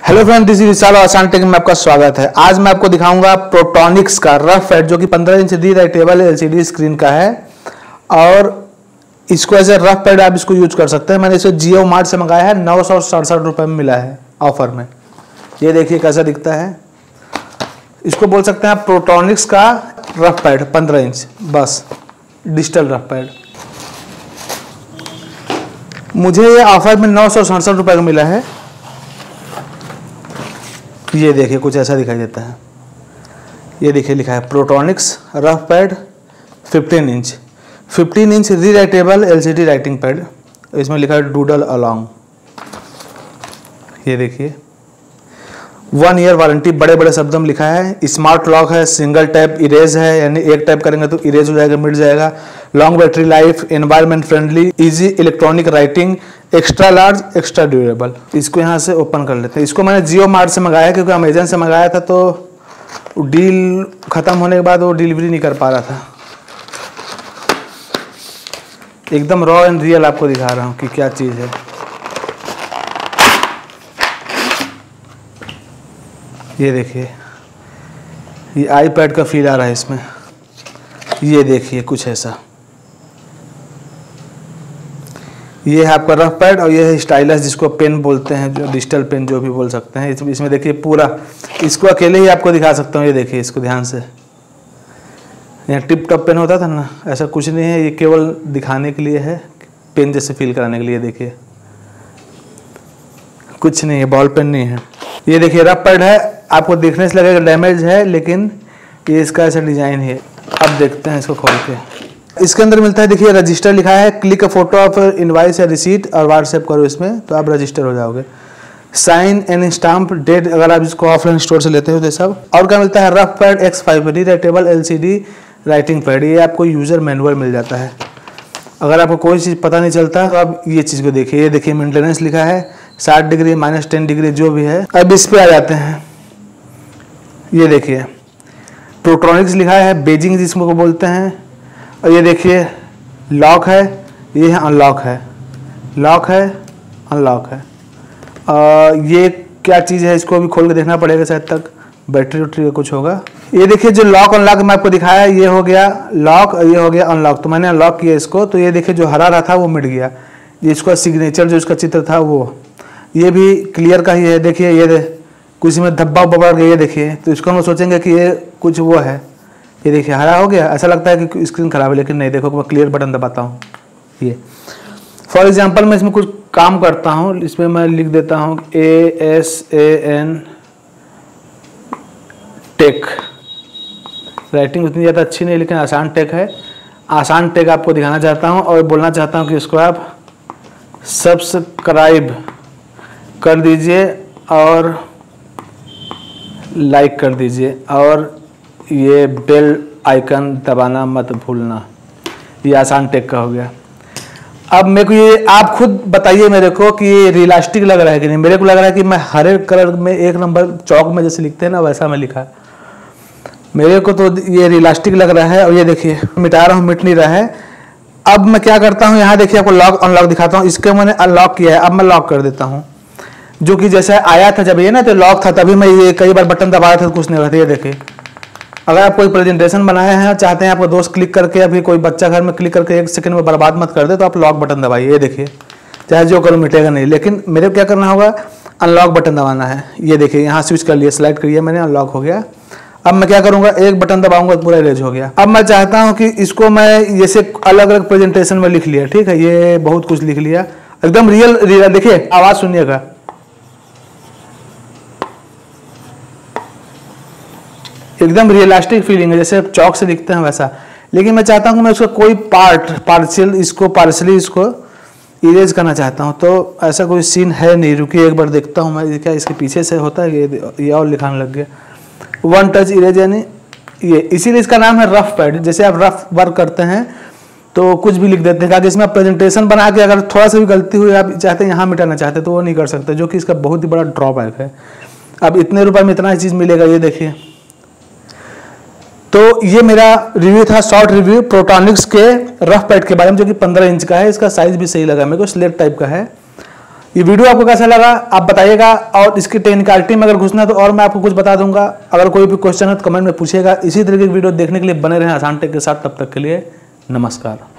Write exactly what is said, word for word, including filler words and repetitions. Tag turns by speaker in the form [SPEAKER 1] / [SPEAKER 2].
[SPEAKER 1] Hello friend, this is Vishal और आसान take में आपका स्वागत है। आज मैं आपको दिखाऊंगा प्रोटॉनिक्स का रफ पैड जो कि पंद्रह inch the writable LCD screen का है और इसको एज ए रफ पैड आप इसको यूज कर सकते हैं। मैंने इसे जियो मार्ट से मंगाया है, नौ सौ सड़सठ रुपये में मिला है ऑफर में। ये देखिए कैसा दिखता है। इसको बोल सकते हैं आप प्रोटॉनिक्स का रफ पैड पंद्रह इंच, बस डिजिटल रफ पैड। मुझे ये ऑफर में नौ सौ सड़सठ रुपये का मिला है। ये देखिए कुछ ऐसा दिखाई देता है। ये देखिए लिखा है प्रोटॉनिक्स रफ पैड पंद्रह इंच पंद्रह inch rewritable LCD writing pad. इसमें लिखा है डूडल अलोंग। ये देखिए वन ईयर वारंटी बड़े बड़े शब्दों में लिखा है। स्मार्ट लॉक है, सिंगल टैप इरेज है, यानी एक टैप करेंगे तो इरेज हो जाएगा, मिट जाएगा। Long battery life, environment friendly, easy electronic writing, extra large, extra durable. इसको यहाँ से ओपन कर लेते हैं। इसको मैंने जियो मार्ट से मंगाया क्योंकि अमेजन से मंगाया था तो डील खत्म होने के बाद वो डिलीवरी नहीं कर पा रहा था। एकदम रॉ एंड रियल आपको दिखा रहा हूँ कि क्या चीज़ है। ये देखिए ये आईपैड का फील आ रहा है इसमें। ये देखिए कुछ ऐसा। ये है आपका रफ पैड और ये है स्टाइलस जिसको पेन बोलते हैं, जो डिजिटल पेन जो भी बोल सकते हैं। इसमें देखिए पूरा, इसको अकेले ही आपको दिखा सकता हूँ। ये देखिए इसको ध्यान से, यहाँ टिप टॉप पेन होता था ना, ऐसा कुछ नहीं है। ये केवल दिखाने के लिए है, पेन जैसे फील कराने के लिए। देखिए कुछ नहीं है, बॉल पेन नहीं है। ये देखिए रफ पैड है, आपको देखने से लगेगा डैमेज है लेकिन ये इसका ऐसा डिजाइन है। अब देखते हैं इसको खोल के। इसके अंदर मिलता है, देखिए रजिस्टर लिखा है। Click a photo of invoice या रिसीट और व्हाट्सएप करो इसमें तो आप रजिस्टर हो जाओगे। साइन एंड स्टाम्प डेट अगर आप इसको ऑफलाइन स्टोर से लेते हो तो सब। और क्या मिलता है, rough pad X five rewritable LCD writing pad. ये आपको यूजर मैनुअल मिल जाता है। अगर आपको कोई चीज़ पता नहीं चलता तो आप ये चीज़ को देखिए। ये देखिए मेंटेनेंस लिखा है, साठ डिग्री माइनस टेन डिग्री जो भी है। अब इस पे आ जाते हैं। ये देखिए प्रोटॉनिक्स लिखा है, बेजिंग जिसको बोलते हैं। और ये देखिए लॉक है, ये है अनलॉक है, लॉक है अनलॉक है। और ये क्या चीज़ है इसको भी खोल के देखना पड़ेगा, शायद तक बैटरी वैटरी का कुछ होगा। ये देखिए जो लॉक अनलॉक मैं आपको दिखाया, ये हो गया लॉक और ये हो गया अनलॉक। तो मैंने अनलॉक किया इसको तो ये देखिए जो हरा रहा था वो मिट गया। ये इसका सिग्नेचर जो इसका चित्र था वो, ये भी क्लियर का ही है। देखिए ये कुछ में धब्बा उब्बा गया, ये देखिए। तो इसको हम सोचेंगे कि ये कुछ वो है। ये देखिए हरा हो गया, ऐसा लगता है कि स्क्रीन खराब है लेकिन नहीं। देखो मैं क्लियर बटन दबाता हूँ। ये फॉर एग्जांपल मैं इसमें कुछ काम करता हूँ, इसमें मैं लिख देता हूँ A S A N tech. Writing उतनी ज़्यादा अच्छी नहीं लेकिन आसान टेक है। आसान टेक आपको दिखाना चाहता हूँ और बोलना चाहता हूँ कि इसको आप सब्सक्राइब कर दीजिए और लाइक कर दीजिए और ये बेल आइकन दबाना मत भूलना। ये आसान टेक का हो गया। अब मेरे को ये आप खुद बताइए मेरे को कि ये रियलिस्टिक लग रहा है कि नहीं। मेरे को लग रहा है कि मैं हरे कलर में एक नंबर चौक में जैसे लिखते हैं ना वैसा मैं लिखा है। मेरे को तो ये रियलिस्टिक लग रहा है। और ये देखिए मिटा रहा हूँ, मिट नहीं रहा है। अब मैं क्या करता हूँ, यहाँ देखिए आपको लॉक अनलॉक दिखाता हूँ। इसके मैंने अनलॉक किया है, अब मैं लॉक कर देता हूँ। जो कि जैसे आया था जब ये ना तो लॉक था, तभी मैं ये कई बार बटन दबाया था तो कुछ नहीं रहा था। ये देखिए अगर आप कोई प्रेजेंटेशन बनाया है, चाहते हैं आपको दोस्त क्लिक करके या फिर कोई बच्चा घर में क्लिक करके एक सेकंड में बर्बाद मत कर दे तो आप लॉक बटन दबाइए। ये देखिए चाहे जो करो मिटेगा नहीं, लेकिन मेरे को क्या करना होगा, अनलॉक बटन दबाना है। ये देखिए यहाँ स्विच कर लिया, स्लाइड करिए मैंने, अनलॉक हो गया। अब मैं क्या करूँगा, एक बटन दबाऊंगा तो पूरा इरेज हो गया। अब मैं चाहता हूँ कि इसको मैं जैसे अलग अलग प्रेजेंटेशन में लिख लिया, ठीक है, ये बहुत कुछ लिख लिया एकदम रियल रियल। देखिए आवाज़ सुनिएगा, एकदम रियलिस्टिक फीलिंग है जैसे चौक से दिखते हैं वैसा। लेकिन मैं चाहता हूँ कि मैं उसका कोई पार्ट पार्शियल इसको पार्शली इसको इरेज करना चाहता हूँ। तो ऐसा कोई सीन है नहीं, रुकिए एक बार देखता हूँ मैं क्या इसके पीछे से होता है। ये ये और लिखाने लग गया वन टच इरेज, यानी ये इसीलिए इसका नाम है रफ पैड। जैसे आप रफ वर्क करते हैं तो कुछ भी लिख देते हैं ताकि इसमें आप प्रेजेंटेशन बना के अगर थोड़ा सा भी गलती हुई आप चाहते हैं यहाँ मिटाना चाहते हैं तो वो नहीं कर सकते, जो कि इसका बहुत ही बड़ा ड्रॉबैक है। अब इतने रुपए में इतना ही चीज़ मिलेगा। ये देखिए तो ये मेरा रिव्यू था, शॉर्ट रिव्यू प्रोटॉनिक्स के रफ पैड के बारे में, जो कि पंद्रह इंच का है। इसका साइज भी सही लगा मेरे को, स्लेट टाइप का है। ये वीडियो आपको कैसा लगा आप बताइएगा, और इसकी टेक्निकलिटी में अगर घुसना है तो और मैं आपको कुछ बता दूंगा। अगर कोई भी क्वेश्चन है तो कमेंट में पूछिएगा। इसी तरह की वीडियो देखने के लिए बने रहें आसान टेक के साथ। तब तक के लिए नमस्कार।